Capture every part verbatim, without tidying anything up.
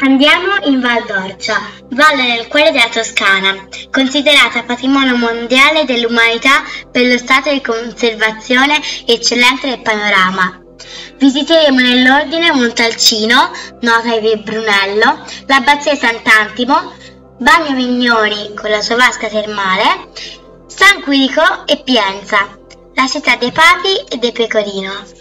Andiamo in Val d'Orcia, valle nel cuore della Toscana, considerata patrimonio mondiale dell'umanità per lo stato di conservazione eccellente del panorama. Visiteremo nell'ordine Montalcino, nota di Via Brunello, l'abbazia di Sant'Antimo, Bagno Vignoni con la sua vasca termale, San Quirico e Pienza, la città dei papi e del pecorino.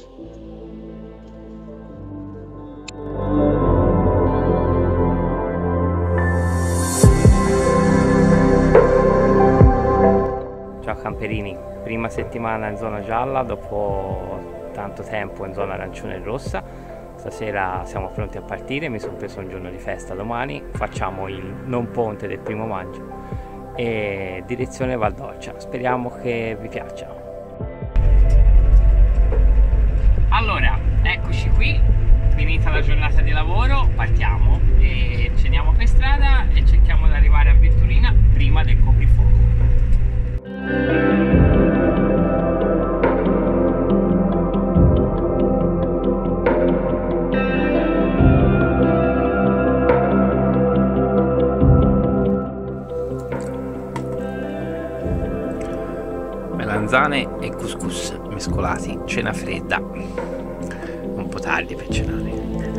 Ciao camperini, prima settimana in zona gialla dopo tanto tempo in zona arancione e rossa. Stasera siamo pronti a partire, mi sono preso un giorno di festa domani, facciamo il non ponte del primo maggio e direzione Val d'Orcia, speriamo che vi piaccia. Allora, eccoci qui, finita la giornata di lavoro, partiamo e scendiamo per strada e cerchiamo di arrivare a Vetturina prima del coprifuoco. Melanzane e couscous mescolati, cena fredda, un po' tardi per cenare.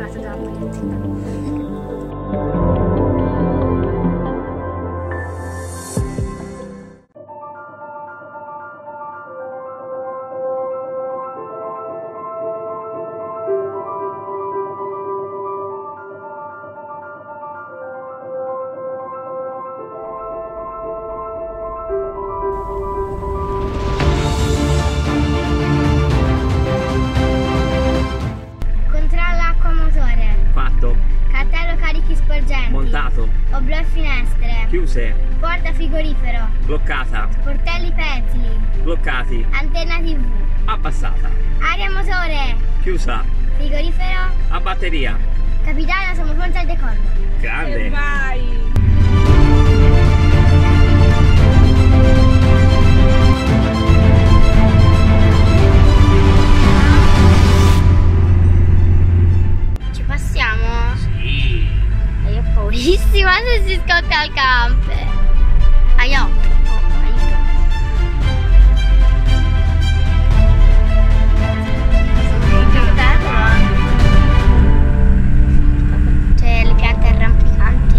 Cartello carichi sporgenti. Montato. Oblò e finestre. Chiuse. Porta frigorifero. Bloccata. Sportelli pettili. Bloccati. Antenna tivù. Abbassata. Aria motore. Chiusa. Frigorifero. A batteria. Capitano, siamo pronti al decollo. Grande. E vai! Paurissima se si scotta il camper. Aiò. Oh, aiuto. C'è le piante arrampicanti.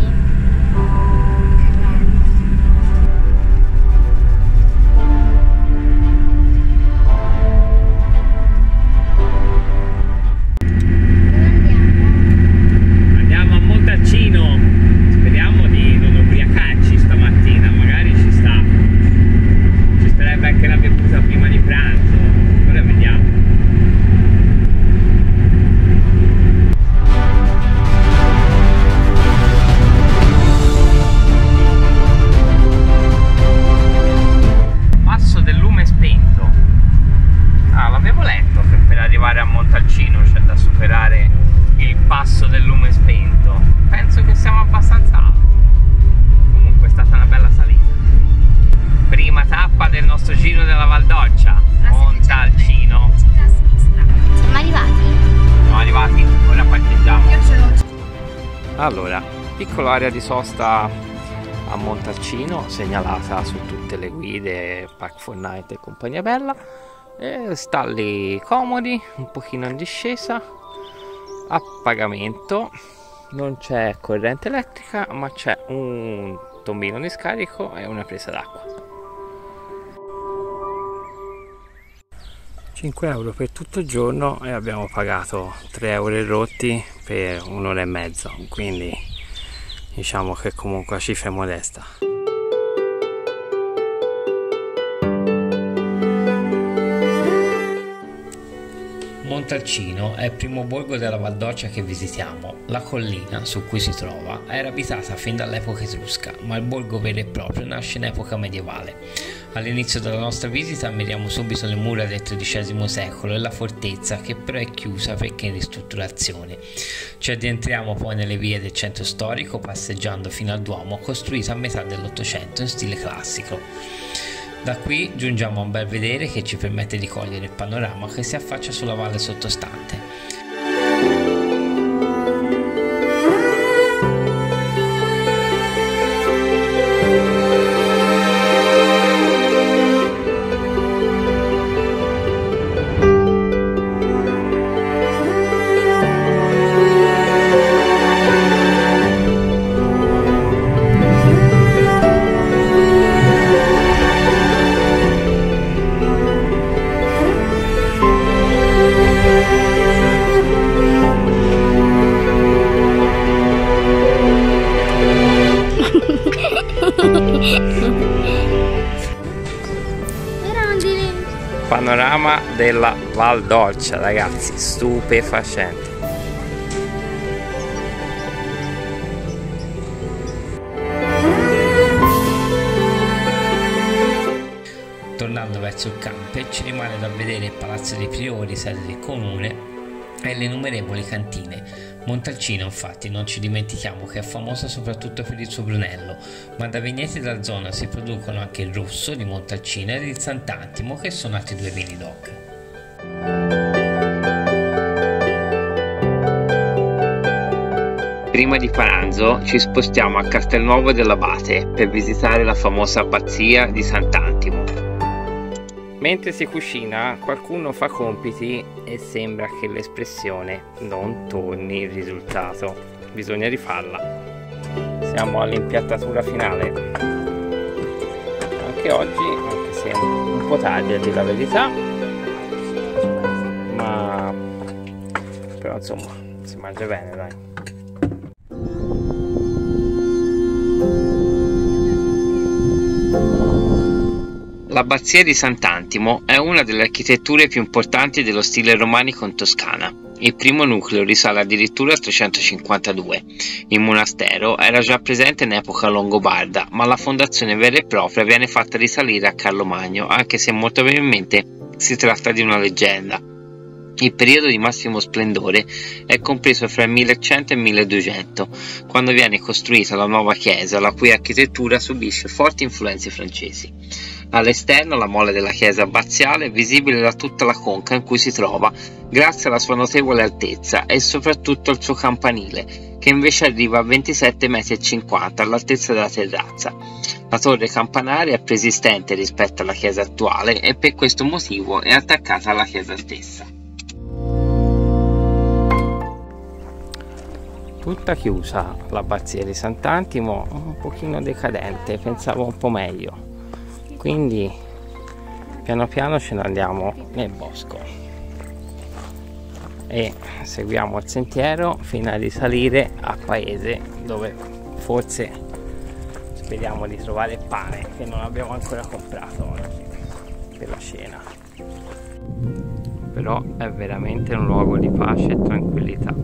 Andiamo a Montalcino. Speriamo di non ubriacarci stamattina, magari ci sta. Ci starebbe anche la bevuta prima di pranzo. Ora vediamo. Passo del lume spento. Ah, l'avevo letto che per arrivare a Montalcino c'è da superare il passo del lume spento. Penso che siamo abbastanza alti. Comunque è stata una bella salita. Prima tappa del nostro giro della Val d'Orcia, Montalcino. Siamo arrivati? Siamo arrivati, ora parcheggiamo. Allora, piccola area di sosta a Montalcino, segnalata su tutte le guide, Park for Night e compagnia bella. E stalli comodi, un pochino in discesa, a pagamento. Non c'è corrente elettrica, ma c'è un tombino di scarico e una presa d'acqua. cinque euro per tutto il giorno e abbiamo pagato tre euro e rotti per un'ora e mezzo, quindi diciamo che comunque la cifra è modesta. Montalcino è il primo borgo della Val d'Orcia che visitiamo. La collina su cui si trova era abitata fin dall'epoca etrusca, ma il borgo vero e proprio nasce in epoca medievale. All'inizio della nostra visita ammiriamo subito le mura del tredicesimo secolo e la fortezza, che però è chiusa perché in ristrutturazione. Ci addentriamo poi nelle vie del centro storico passeggiando fino al Duomo, costruito a metà dell'Ottocento in stile classico. Da qui giungiamo a un bel vedere che ci permette di cogliere il panorama che si affaccia sulla valle sottostante. panorama della Val d'Orcia, ragazzi, stupefacente. Tornando verso il campo ci rimane da vedere il Palazzo dei Priori, sede del comune, e le innumerevoli cantine. Montalcino, infatti, non ci dimentichiamo che è famosa soprattutto per il suo Brunello, ma da vigneti della zona si producono anche il Rosso di Montalcino ed il Sant'Antimo, che sono altri due vini doc. Prima di pranzo ci spostiamo a Castelnuovo dell'Abate per visitare la famosa abbazia di Sant'Antimo. Mentre si cucina, qualcuno fa compiti e sembra che l'espressione non torni il risultato. Bisogna rifarla. Siamo all'impiattatura finale. Anche oggi, anche se un po' tardi a dire la verità, ma però insomma si mangia bene, dai. L'abbazia di Sant'Antimo è una delle architetture più importanti dello stile romanico in Toscana. Il primo nucleo risale addirittura al trecentocinquantadue. Il monastero era già presente in epoca longobarda, ma la fondazione vera e propria viene fatta risalire a Carlo Magno, anche se molto probabilmente si tratta di una leggenda. Il periodo di massimo splendore è compreso fra il millecento e il milleduecento, quando viene costruita la nuova chiesa, la cui architettura subisce forti influenze francesi. All'esterno la mole della chiesa abbaziale è visibile da tutta la conca in cui si trova, grazie alla sua notevole altezza e soprattutto al suo campanile, che invece arriva a ventisette virgola cinquanta metri all'altezza della terrazza. La torre campanaria è preesistente rispetto alla chiesa attuale e per questo motivo è attaccata alla chiesa stessa. Tutta chiusa l'abbazia di Sant'Antimo, un pochino decadente, pensavo un po' meglio. Quindi piano piano ce ne andiamo nel bosco e seguiamo il sentiero fino a risalire a paese, dove forse speriamo di trovare pane che non abbiamo ancora comprato oggi per la cena. Però è veramente un luogo di pace e tranquillità.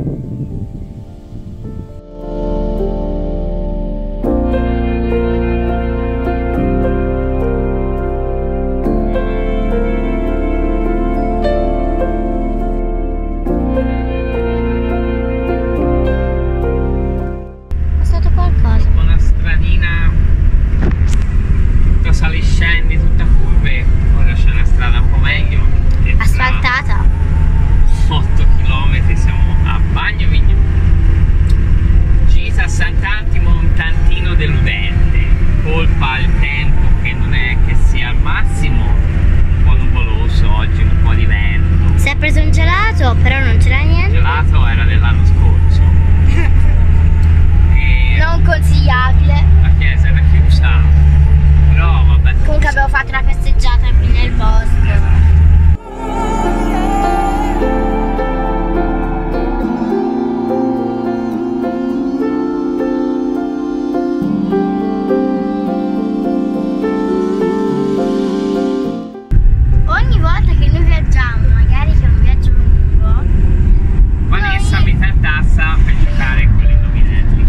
Però non c'era niente. Il gelato era dell'anno scorso. E non consigliabile. La chiesa era chiusa, però vabbè. Comunque abbiamo fatto una passeggiata qui nel bosco. Esatto. Ogni volta che noi viaggiamo, magari che è un viaggio lungo, Vanessa mi tartassa per giocare con gli indovinelli.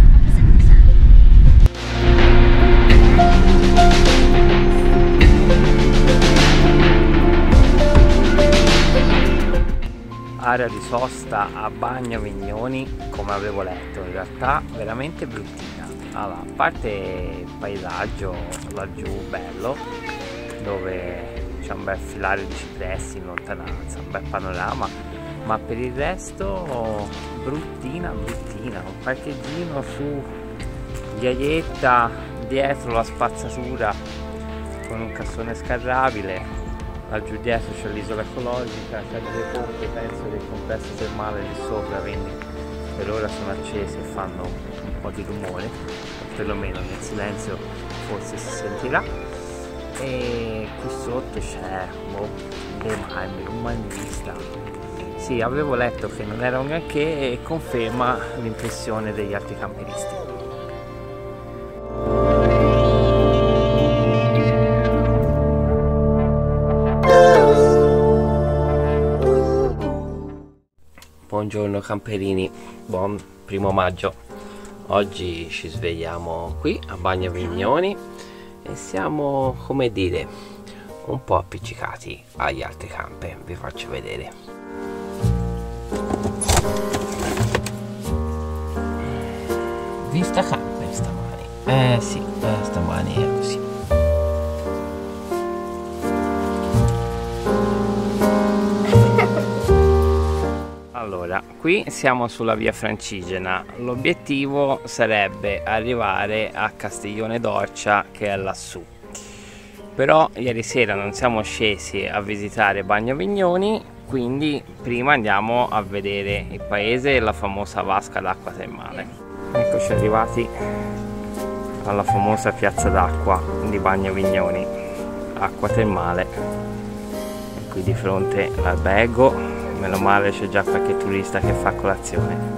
Area di sosta a Bagno Vignoni, come avevo letto, in realtà veramente bruttina. Allora, a parte il paesaggio laggiù bello, dove c'è un bel filare di cipressi in lontananza, un bel panorama, ma per il resto bruttina bruttina, un parcheggino su ghiaietta dietro la spazzatura con un cassone scarrabile. Laggiù dietro c'è l'isola ecologica, c'è delle pompe, penso del complesso termale lì sopra, quindi per ora sono accese e fanno un po' di rumore, o perlomeno nel silenzio forse si sentirà. E qui sotto c'è boh, dei marmi, un marmista. Sì, avevo letto che non era un granché e conferma l'impressione degli altri camperisti. Oh, Buongiorno camperini, buon primo maggio. Oggi ci svegliamo qui a Bagnavignoni e siamo, come dire, un po' appiccicati agli altri camper. Vi faccio vedere. Vista camper stamani. Eh sì, eh, stamani è così. Allora, qui siamo sulla via Francigena. L'obiettivo sarebbe arrivare a Castiglione d'Orcia, che è lassù. Però ieri sera non siamo scesi a visitare Bagnavignoni, quindi prima andiamo a vedere il paese e la famosa vasca d'acqua termale. Eccoci arrivati alla famosa piazza d'acqua di Bagnavignoni, acqua termale. E qui di fronte l'albergo. Meno male c'è già qualche turista che fa colazione.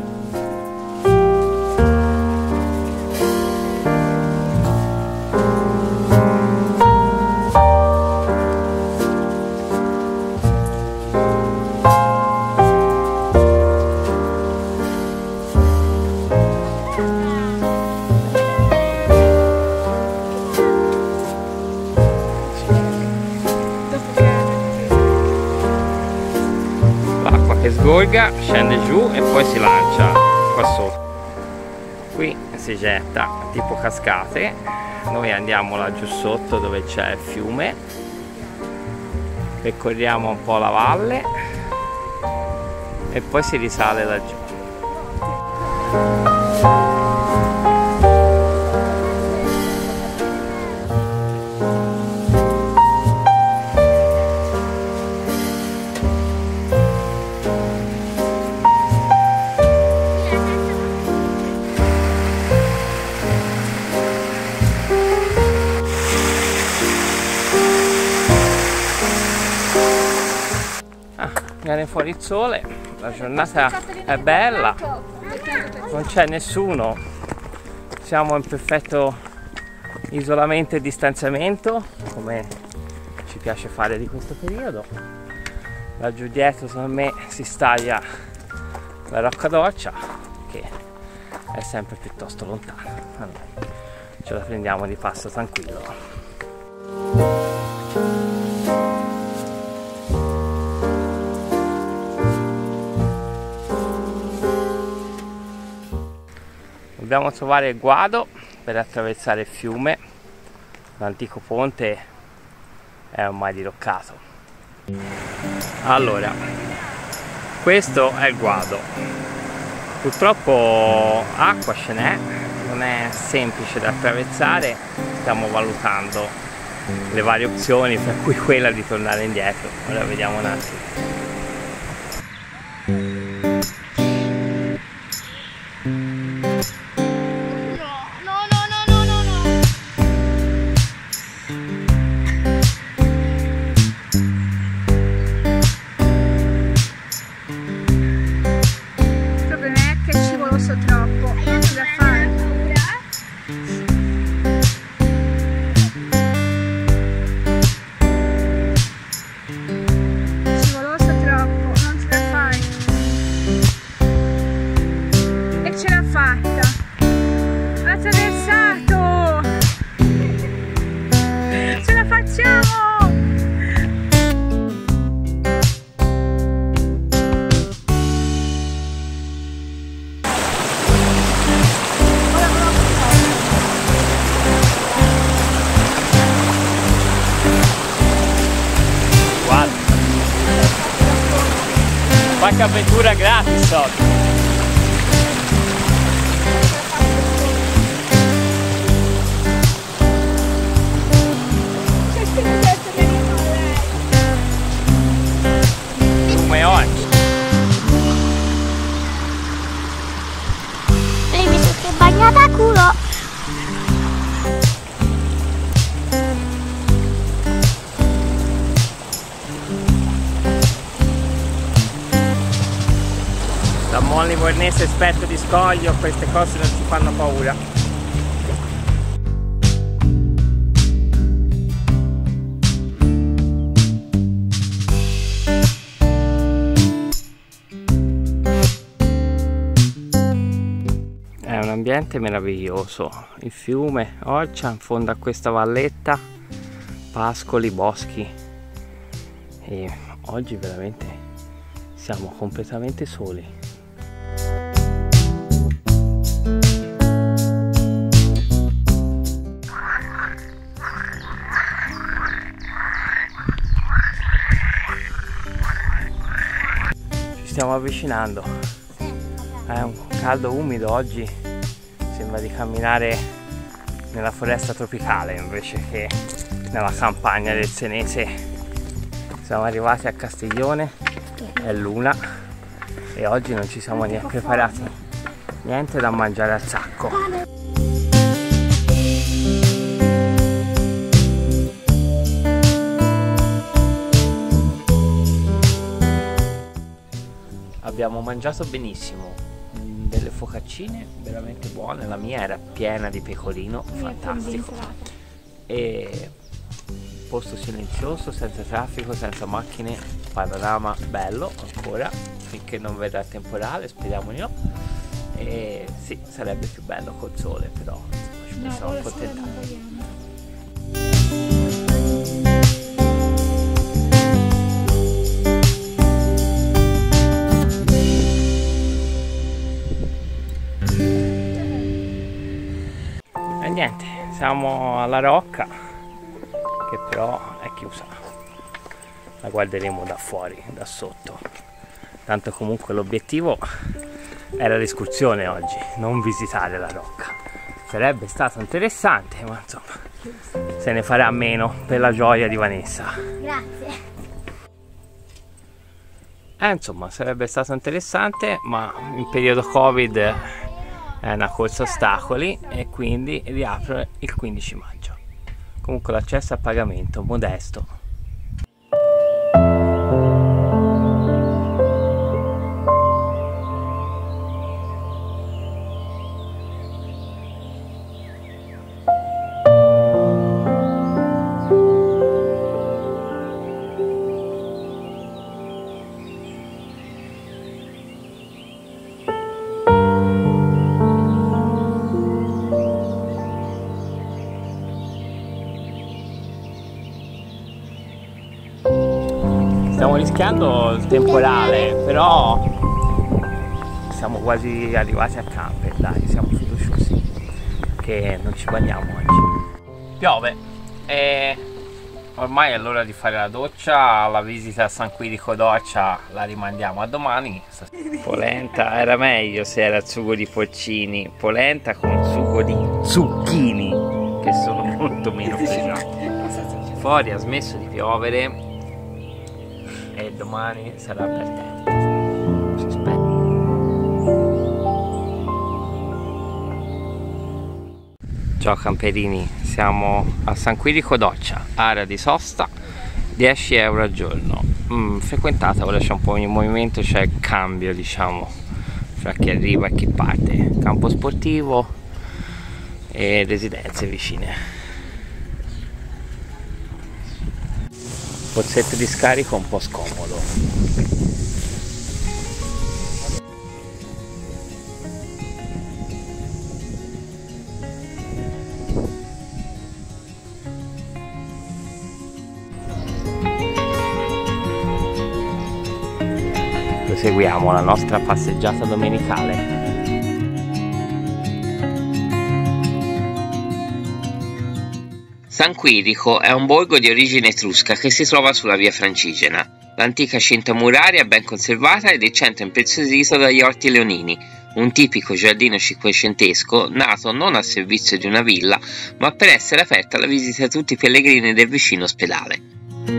Sgorga, scende giù e poi si lancia qua sotto. Qui si getta tipo cascate. Noi andiamo laggiù sotto dove c'è il fiume, percorriamo un po' la valle e poi si risale laggiù. Viene fuori il sole, la giornata è bella, non c'è nessuno, siamo in perfetto isolamento e distanziamento, come ci piace fare di questo periodo. Laggiù dietro secondo me si staglia la Rocca d'Orcia, che è sempre piuttosto lontana. Allora, ce la prendiamo di passo tranquillo. Dobbiamo trovare il guado per attraversare il fiume. L'antico ponte è ormai diroccato. Allora, questo è il guado. Purtroppo acqua ce n'è, non è semplice da attraversare. Stiamo valutando le varie opzioni, fra cui quella di tornare indietro. Ora vediamo un attimo. Qualche avventura gratis oggi. Come oggi. Lei mi sono bagnata a culo. Da Mon Livornese esperto di scoglio, queste cose non ci fanno paura. ambiente meraviglioso, il fiume Orcia in fondo a questa valletta, pascoli, boschi, e oggi veramente siamo completamente soli. Ci stiamo avvicinando, è un caldo umido oggi, sembra di camminare nella foresta tropicale invece che nella campagna del Senese. Siamo arrivati a Castiglione, è l'una e oggi non ci siamo neanche preparati niente da mangiare al sacco. Abbiamo mangiato benissimo, delle focaccine veramente buone, la mia era piena di pecorino, fantastico, e posto silenzioso, senza traffico, senza macchine, panorama bello ancora, finché non verrà il temporale, speriamo di no, e sì, sarebbe più bello col sole, però insomma, ci possiamo accontentare. E niente, siamo alla Rocca, che però è chiusa, la guarderemo da fuori, da sotto, tanto comunque l'obiettivo era l'escursione oggi, non visitare la Rocca. Sarebbe stato interessante, ma insomma se ne farà a meno per la gioia di Vanessa. Grazie. Eh, insomma, sarebbe stato interessante, ma in periodo Covid è una corsa ostacoli e quindi riapre il quindici maggio. Comunque l'accesso a pagamento modesto. Stiamo rischiando il temporale, però siamo quasi arrivati a camper, dai, siamo fiduciosi che non ci bagniamo oggi. Piove e ormai è l'ora di fare la doccia, la visita a San Quirico d'Orcia la rimandiamo a domani. Polenta, era meglio se era il sugo di porcini, polenta con sugo di zucchini che sono molto meno pesanti. Fuori ha smesso di piovere e domani sarà per tempo, si spera. Ciao camperini, siamo a San Quirico d'Orcia, area di sosta, dieci euro al giorno, mm, frequentata, ora c'è un po' di movimento, c'è il cambio diciamo fra chi arriva e chi parte, campo sportivo e residenze vicine. Pozzetto di scarico un po' scomodo. Proseguiamo la nostra passeggiata domenicale. San Quirico è un borgo di origine etrusca che si trova sulla via Francigena. L'antica cinta muraria è ben conservata ed il centro è impreziosito dagli orti leonini, un tipico giardino cinquecentesco nato non al servizio di una villa, ma per essere aperto alla visita a tutti i pellegrini del vicino ospedale.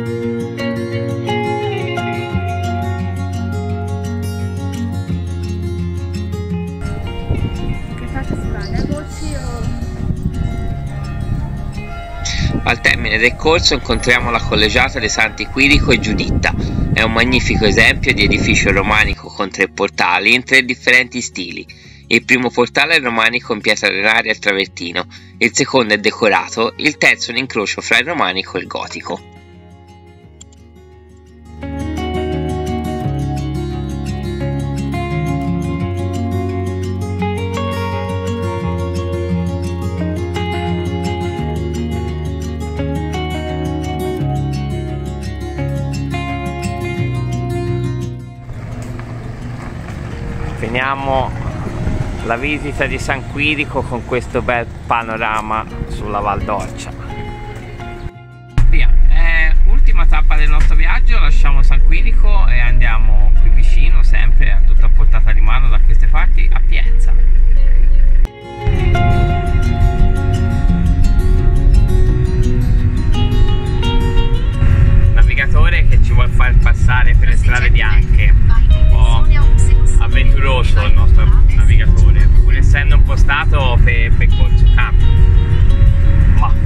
Al termine del corso incontriamo la collegiata dei Santi Quirico e Giuditta. È un magnifico esempio di edificio romanico con tre portali in tre differenti stili. Il primo portale è romanico in pietra arenaria e travertino, il secondo è decorato, il terzo è un incrocio fra il romanico e il gotico. iniziamo la visita di San Quirico con questo bel panorama sulla Val d'Orcia. Via, eh, ultima tappa del nostro viaggio, lasciamo San Quirico e andiamo qui vicino, sempre a tutta portata di mano da queste parti, a Pienza. Navigatore che ci vuole far passare per le strade bianche, un po' avventuroso il nostro navigatore, pur essendo impostato per, per Corso Campo. Ma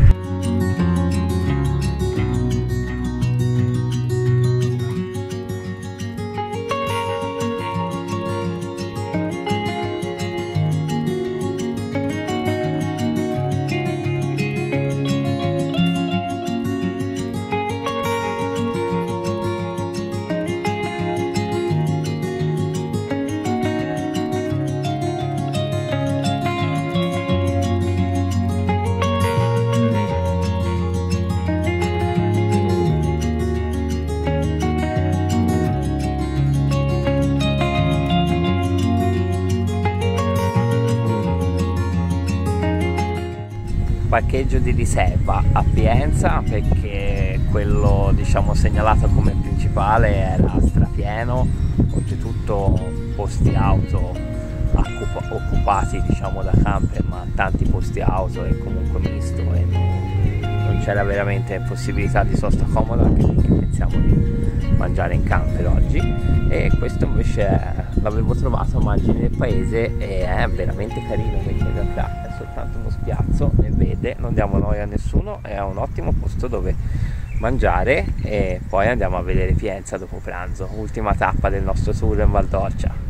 parcheggio di riserva a Pienza, perché quello diciamo segnalato come principale era strapieno, oltretutto posti auto occupati diciamo da camper, ma tanti posti auto e comunque misto, e non, non c'era veramente possibilità di sosta comoda, anche perché pensiamo di mangiare in camper oggi. E questo invece l'avevo trovato a margine del paese e è veramente carino, perché in realtà è soltanto uno spiazzo, ne vede, non diamo noia a nessuno, è un ottimo posto dove mangiare e poi andiamo a vedere Pienza dopo pranzo, ultima tappa del nostro tour in Val d'Orcia.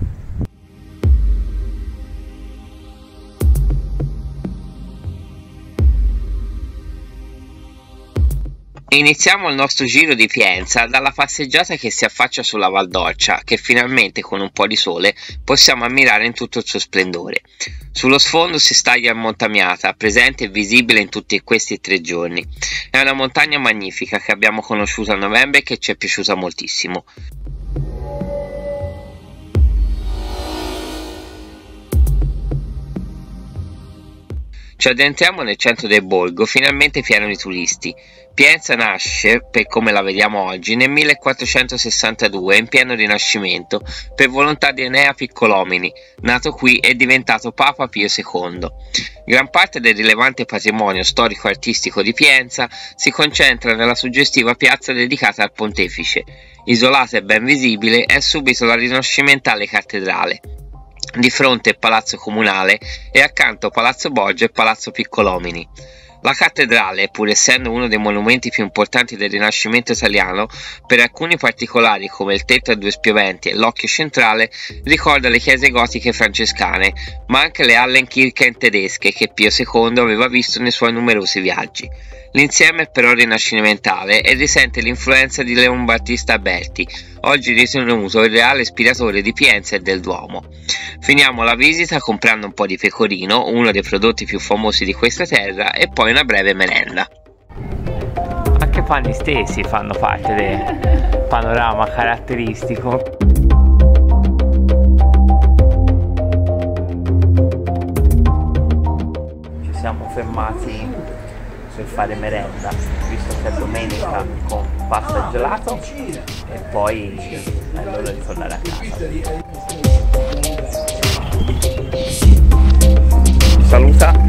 Iniziamo il nostro giro di Pienza dalla passeggiata che si affaccia sulla Val d'Orcia, che finalmente con un po' di sole possiamo ammirare in tutto il suo splendore. Sullo sfondo si staglia il Montamiata, presente e visibile in tutti questi tre giorni. È una montagna magnifica che abbiamo conosciuto a novembre e che ci è piaciuta moltissimo. Ci addentriamo nel centro del borgo, finalmente pieno di turisti. Pienza nasce, per come la vediamo oggi, nel millequattrocentosessantadue, in pieno rinascimento, per volontà di Enea Piccolomini, nato qui e diventato Papa Pio secondo. Gran parte del rilevante patrimonio storico-artistico di Pienza si concentra nella suggestiva piazza dedicata al pontefice. Isolata e ben visibile è subito la rinascimentale cattedrale. Di fronte il Palazzo Comunale e accanto Palazzo Borgia e Palazzo Piccolomini. La cattedrale, pur essendo uno dei monumenti più importanti del Rinascimento italiano, per alcuni particolari come il tetto a due spioventi e l'occhio centrale, ricorda le chiese gotiche francescane, ma anche le Hallenkirchen tedesche che Pio secondo aveva visto nei suoi numerosi viaggi. L'insieme è però rinascimentale e risente l'influenza di Leon Battista Alberti, oggi ritenuto il reale ispiratore di Pienza e del Duomo. Finiamo la visita comprando un po' di pecorino, uno dei prodotti più famosi di questa terra, e poi una breve merenda. Anche panni stessi fanno parte del panorama caratteristico. Ci siamo fermati per fare merenda, visto che è domenica, con pasta e gelato, e poi è l'ora di tornare a casa. Saluta